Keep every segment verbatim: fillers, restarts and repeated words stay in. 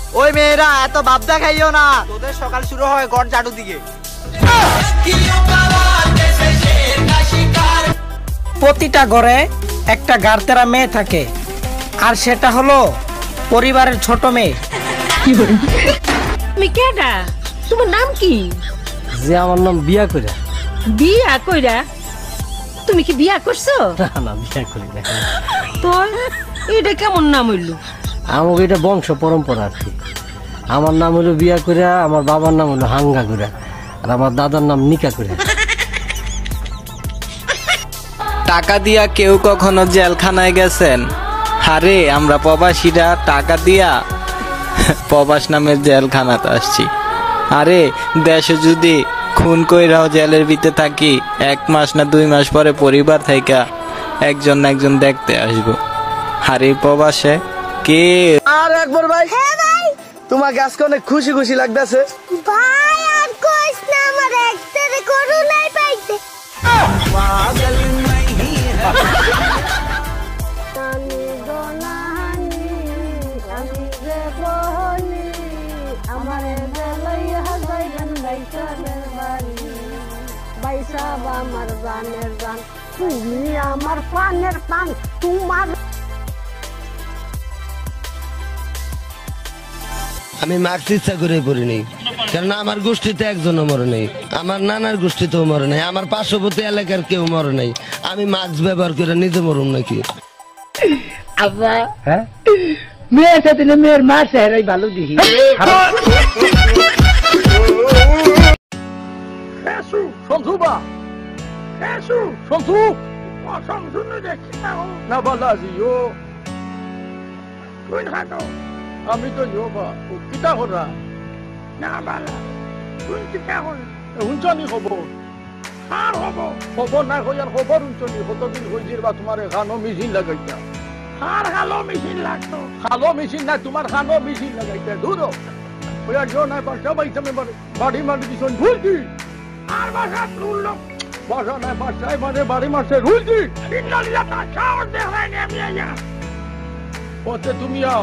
ওই মেয়েরা এত ভাব দেখাইও না, তোদের সকাল শুরু হয় গড় জাডু দিকে। প্রতিটা ঘরে একটা গারতেরা মেয়ে থাকে, আর সেটা হলো পরিবারের ছোট মেয়ে। তুমি কেডা? তোমার নাম কি? যে আমার নাম বিয়া কইরা। বিয়া কইরা? তুমি কি বিয়া করছো? না, বিয়া করি না। তো এটা কেমন নাম হইলো? আমাকে এটা বংশ পরম্পরা আর কি। আমার নাম হলো বিয়া কইরা, আমার বাবার নাম হলো হাঙ্গা কইরা, আর আমার দাদার নাম নিকা কইরা। টাকা দিয়া কেউ কখনো জেলখানায় গেছেন? আরে আমরা প্রবাসীরা টাকা দিয়া প্রবাস নামের জেলখানাতে আসছি। আরে দেশে যদি খুন কইরাও জেলের ভিতরে থাকি, এক মাস না দুই মাস পরে পরিবার থাইকা একজন না একজন দেখতে আসবো। আর এই প্রবাসে কে আর একবার ভাই। হ্যাঁ ভাই, তোমাকে আজকে অনেক খুশি খুশি লাগতেছে ভাই। আর কইস না, আমার একটারে করুণাই পাইছে। পাগল नहीं আমি গনানি আমি যে বহনি আমারে লইয়া যাইবেন লাইকানের বাড়ি। বাইসা আমার জানের জান, তুমি আমার পানের পান। তোমার আমি মারতে ইচ্ছা করে পড়ি নেই, কারণ আমার গোষ্ঠীতে একজনও মরে নেই, আমার নানার গোষ্ঠীতেও মরে নাই, আমার পার্শ্ববর্তী এলাকার কেউ মরে নাই। আমি মাস্ক ব্যবহার করে নিজে মরুম নাকি? আব্বা, হ্যাঁ মেয়ের সাথে মেয়ের মার চেহারাই ভালো দেখি। সন্তুবা এসু সন্তু সন্তু দেখি না বালাজিও তুই না তো আমি তো যোবা কিতা করা না বালা তুই কিতা কর হুঞ্চনি খবর আর হব খবর না হইয়ার খবর হুঞ্চনি কতদিন হইছির বা তোমার খানো মেশিন লাগাইতা। আর খালো মেশিন লাগতো, খালো মেশিন না তোমার খানো মেশিন লাগাইতা। দূর হইয়া জো না বাসা বাইতে মে বাড়ি মারি দিছন ভুলছি। আর বাসা তুললো বাসা না বাসায় মানে বাড়ি মারছে রুলছি। ইন্নালিল্লাহ তা সাহস দেখায় নি আমি আইয়া পথে তুমি আও।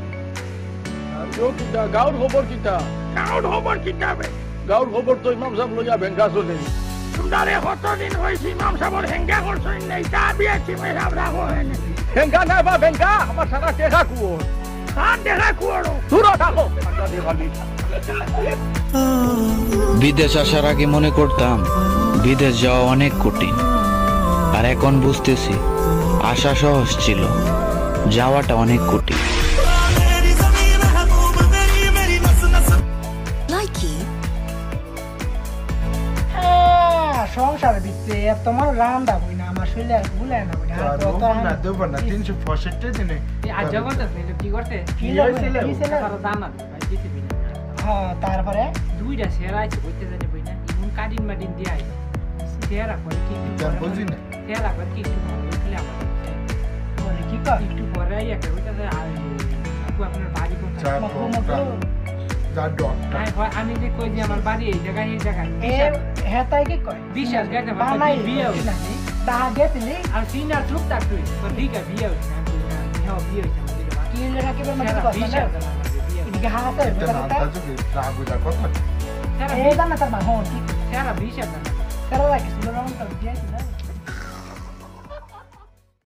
কিতা গাঁর খবর কিতা? গাঁর খবর কিতাবে গাঁর খবর তো ইমাম সাহেব লইয়া ভেঙ্গা চলে। তোমারে কতদিন হয়েছে ইমাম সাহেবের হেঙ্গা করছো নাই? তা বিয়েছি মেসাব রাখো হেঙ্গা না বা ভেঙ্গা আমার সারা টেকা কুয়োর খান টেকা কুয়োর দূর থাকো। বিদেশ আসার আগে মনে করতাম বিদেশ যাওয়া অনেক কঠিন, আর এখন বুঝতেছি আসা সহজ ছিল, যাওয়াটা অনেক কঠিন। সংসারের ভিতরে তোমার রান্না বই না, আমার শরীরে আর ভুলে না বই না দেবো না। তিনশো পঁয়ষট্টি দিনে কি করতে হ্যাঁ, তারপরে দুইটা সেরা আছে বইতে জানি বই না, এমন কাটিন মাটিন দিয়ে আইছে সেরা করে কি বুঝি না সেরা করে কি একটু খেলে আমার বলে কি কর একটু পরে একটা ওইটাতে আপু আপনার বাড়ি কোথায়? আমি যে কই যে আমার বাড়ি এই জায়গায় এই জায়গায় হ্যাঁ তাই কি কয় বিশাল গেছে বিয়ে হইছে তাহা গেছিলি আর সিনার চুপ থাক তুই তোর দিকে বিয়ে হইছে হ্যাঁ বিয়ে হইছে কি এলাকা কেবল মত কথা এদিকে হাতে এই জানা তার মা হ্যাঁ ঠিক সেরা বিশাল সেরা রাখিস রং তো দিয়েছি না।